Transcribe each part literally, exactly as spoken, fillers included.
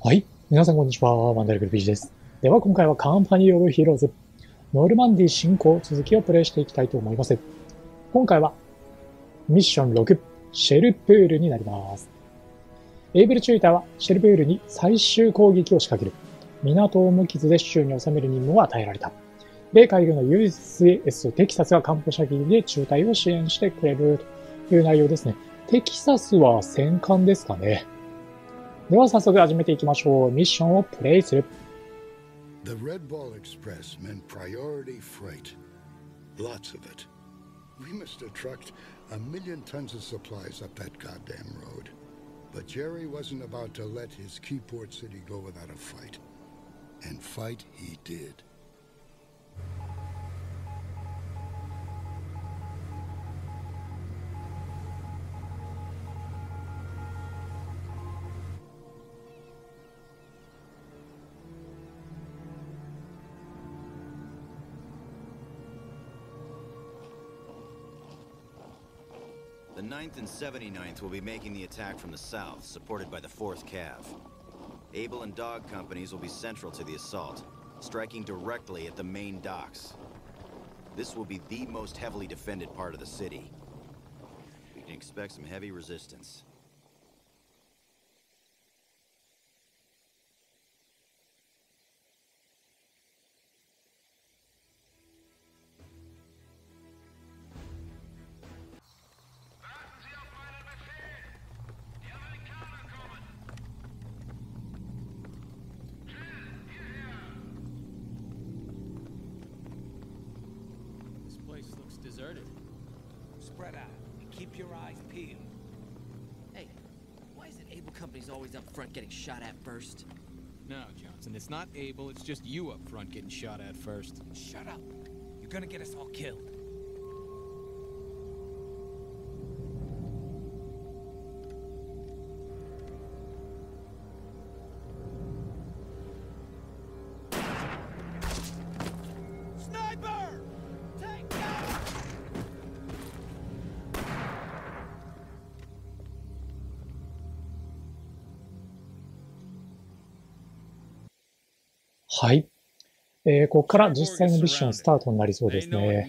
はい。皆さんこんにちは。マンダルグル ピージー です。では今回はカンパニー・オブ・ヒーローズ、ノルマンディ侵攻続きをプレイしていきたいと思います。今回はミッションろく、シェルプールになります。エイブルチューターはシェルプールに最終攻撃を仕掛ける。港を無傷で手中に収める任務を与えられた。米海軍の ユーエスエス テキサスが艦砲射撃で中隊を支援してくれるという内容ですね。テキサスは戦艦ですかね。では早速始めていきましょう。ミッションをプレイする。 The Red Ball Express meant priority freight. Lots of it. We must have trucked a million tons of supplies up that goddamn road. But Jerry wasn't about to let his Keyport city go without a fight. And fight he did. The ninth and seventy-ninth will be making the attack from the south, supported by the fourth Cav. Able and Dog companies will be central to the assault, striking directly at the main docks. This will be the most heavily defended part of the city. We can expect some heavy resistance. Deserted. Spread out and keep your eyes peeled. Hey, why is it Able Company's always up front getting shot at first? No, Johnson, it's not Able, it's just you up front getting shot at first. Shut up. You're gonna get us all killed. Sniper! Take cover! はい。えー、ここから実際のミッションスタートになりそうですね。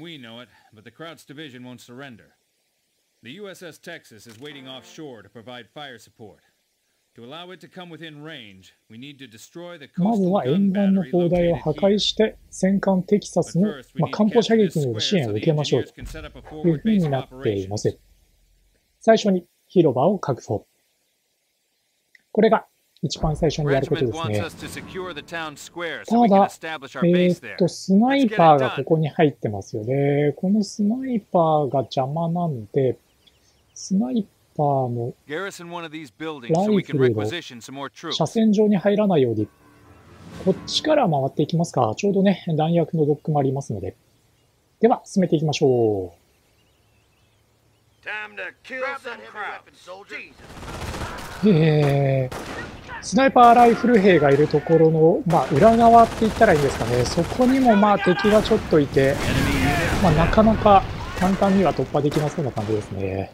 The U S S Texas is waiting offshore to provide fire support. To allow it to come within range, we need to destroy the まず coastal は gun 沿岸の battery 砲台を located 破壊 here. して戦艦テキサス But の、 first, we まあ、 need to 艦砲射 capture 撃 this による square 支援 so を the 受けましょう engineers can set up a という forward ふうに base な of っていま operations. す。最初に広場を確保。これが一番最初にやること Regiment です wants ね。 us to secure the town square た so we can だ、 establish our え base ーっ there. と、スナイ Let's get パー it がこ done. こに入ってますよね。このスナイパーが邪魔なんで、スナイパーの Garrison one of these buildings ラ so イ we フ can ルを requisition some more 車 troops. 線上に入らないように、こっちから回っていきますか。ちょうどね、弾薬のドックもありますので。では、進めていきましょう。 Time to kill some crowds. えー、スナイパーライフル兵がいるところの、まあ、裏側って言ったらいいんですかね。そこにもまあ敵がちょっといて、まあ、なかなか簡単には突破できなそうな感じですね。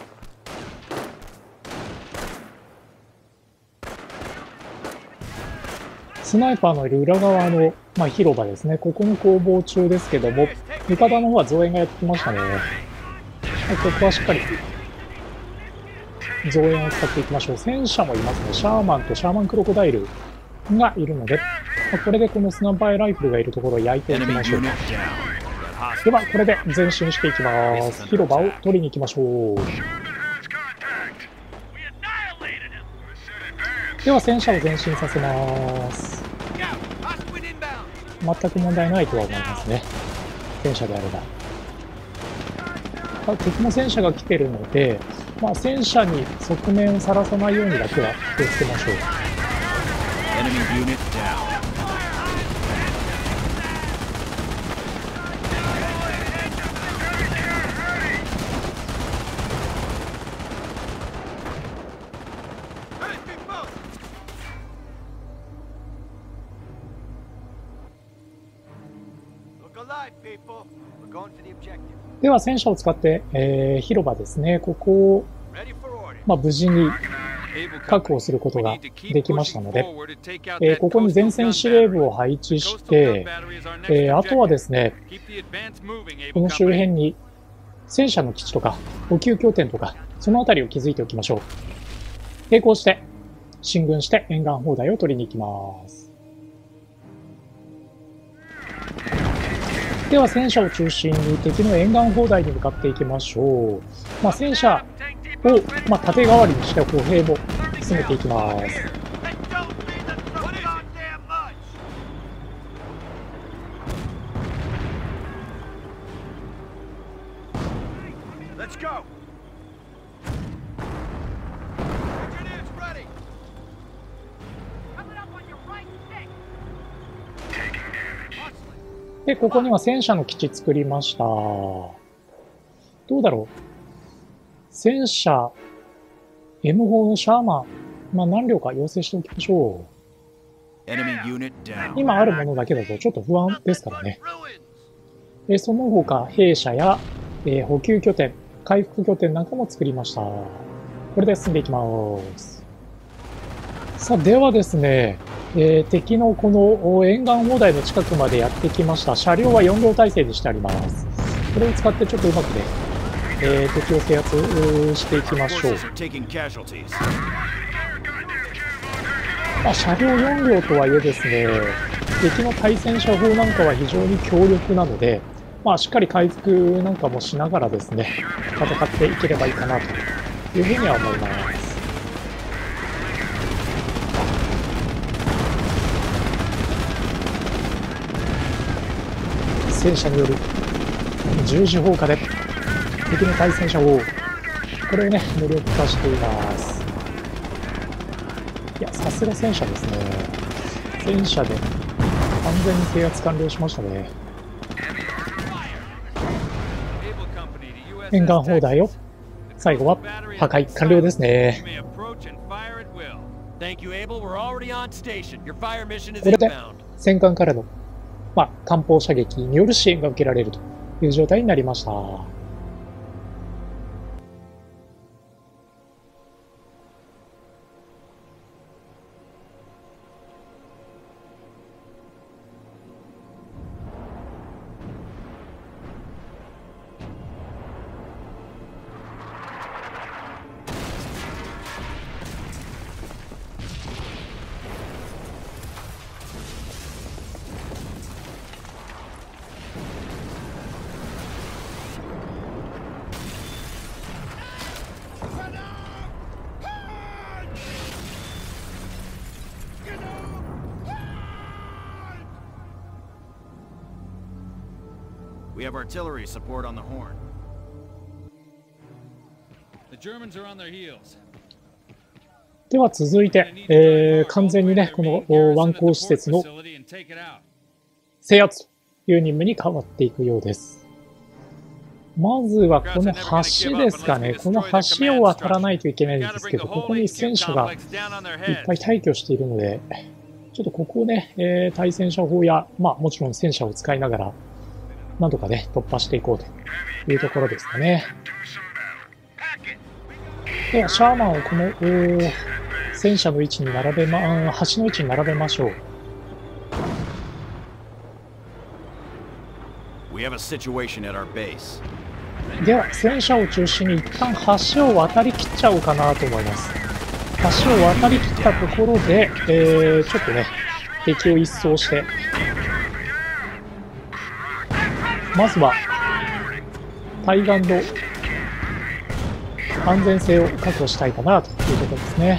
スナイパーのいる裏側の、まあ、広場ですね。ここの攻防中ですけども、味方の方は増援がやってきましたね。はい、ここはしっかり増援を使っていきましょう。戦車もいますね。シャーマンとシャーマンクロコダイルがいるので、これでこのスナイパーライフルがいるところを焼いていきましょう。では、これで前進していきます。広場を取りに行きましょう。では、戦車を前進させます。全く問題ないとは思いますね。戦車であれば。敵も戦車が来てるので、まあ、戦車に側面をさらさないようにだけは気をつけましょう。では戦車を使って、えー、広場ですね、ここを、まあ、無事に確保することができましたので、えー、ここに前線司令部を配置して、えー、あとはですね、この周辺に戦車の基地とか補給拠点とか、そのあたりを築いておきましょう。並行して進軍して沿岸砲台を取りに行きます。では戦車を中心に敵の沿岸砲台に向かっていきましょう。まあ、戦車を、まあ、盾代わりにして歩兵も進めていきます。で、ここには戦車の基地作りました。どうだろう。戦車、エムフォー のシャーマン、まあ何両か要請しておきましょう。今あるものだけだとちょっと不安ですからね。で、その他、兵舎や、えー、補給拠点、回復拠点なんかも作りました。これで進んでいきます。さあ、ではですね、えー、敵のこの沿岸砲台の近くまでやってきました。車両はよん両体制にしてあります。これを使ってちょっとうまくね、えー、敵を制圧していきましょう。まあ、車両よん両とはいえですね、敵の対戦車砲なんかは非常に強力なので、まあ、しっかり回復なんかもしながらですね、戦っていければいいかなというふうには思います。戦車による十字砲火で敵の対戦車砲、これをね無力化しています。いや、さすが戦車ですね。戦車で完全に制圧完了しましたね。沿岸砲台を最後は破壊完了ですね。これで戦艦からのまあ、艦砲射撃による支援が受けられるという状態になりました。 We have artillery support on the horn. The Germans are on their heels. では続いて、えー、完全にね、この湾口施設の制圧という任務に変わっていくようです。まずはこの橋ですかね。この橋を渡らないといけないんですけど、ここに戦車がいっぱい退去しているので、ちょっとここをね、えー、対戦車砲や、まあもちろん戦車を使いながら、なんとかね、突破していこうというところですかね。では、シャーマンをこの戦車の位置に並べま、橋の位置に並べましょう。では、戦車を中心に一旦橋を渡りきっちゃおうかなと思います。橋を渡りきったところで、えー、ちょっとね、敵を一掃して、まずは対岸の安全性を確保したいかなというところですね。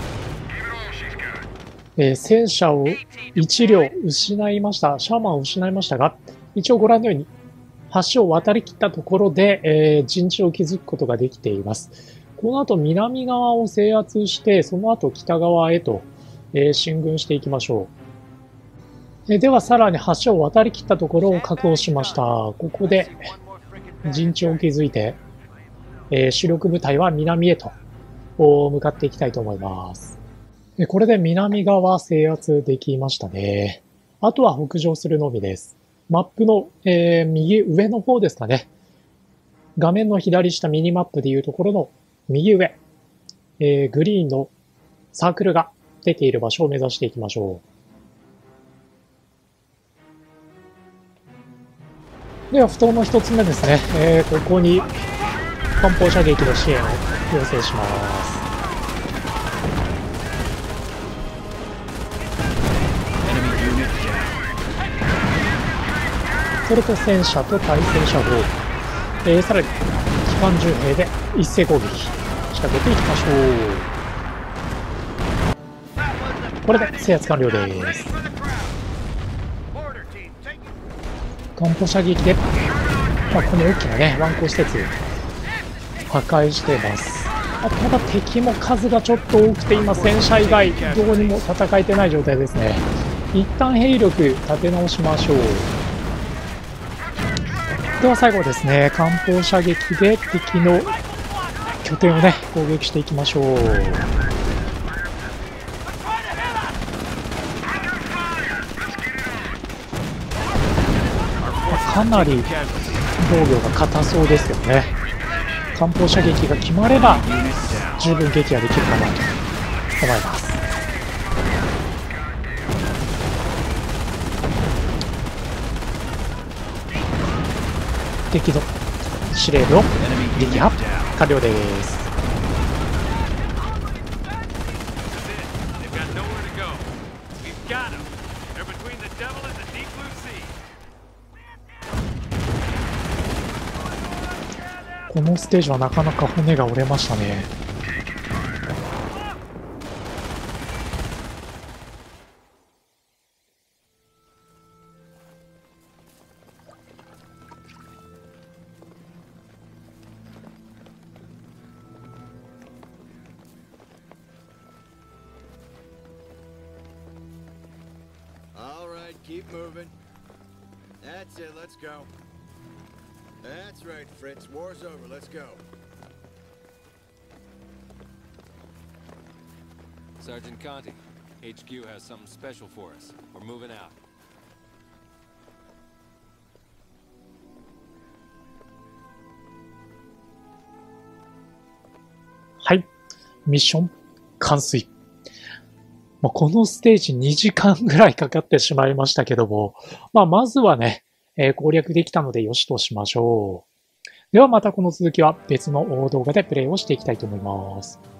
えー、戦車をいち両失いました。シャーマンを失いましたが、一応ご覧のように橋を渡りきったところで、えー、陣地を築くことができています。この後南側を制圧して、その後北側へと、えー、進軍していきましょう。ではさらに橋を渡りきったところを確保しました。ここで陣地を築いて、えー、主力部隊は南へと向かっていきたいと思います。これで南側制圧できましたね。あとは北上するのみです。マップの、えー、右上の方ですかね。画面の左下ミニマップでいうところの右上、えー、グリーンのサークルが出ている場所を目指していきましょう。では、不当の一つ目ですね。えー、ここに艦砲射撃の支援を要請します。それと戦車と対戦車砲、えー、さらに機関銃兵で一斉攻撃仕掛けていきましょう。これで制圧完了です。艦砲射撃で、まあ、この大きなね湾口施設破壊しています。あ、ただ敵も数がちょっと多くて今戦車以外どうにも戦えてない状態ですね。一旦兵力立て直しましょう。では最後ですね、艦砲射撃で敵の拠点をね攻撃していきましょう。かなり防御が硬そうですよね。艦砲射撃が決まれば十分撃破できるかなと思います。敵の司令部を撃破完了です。このステージはなかなか骨が折れましたね。 All right, keep moving. That's it, let's go. That's right, Fritz. War's over. Let's go. Sergeant Conti, H Q has something special for us. We're moving out. はい。ミッション完遂。まあ、このステージにじかんぐらいかかってしまいましたけども、まあ、まずはね、えー、攻略できたのでよしとしましょう。ではまたこの続きは別の動画でプレイをしていきたいと思います。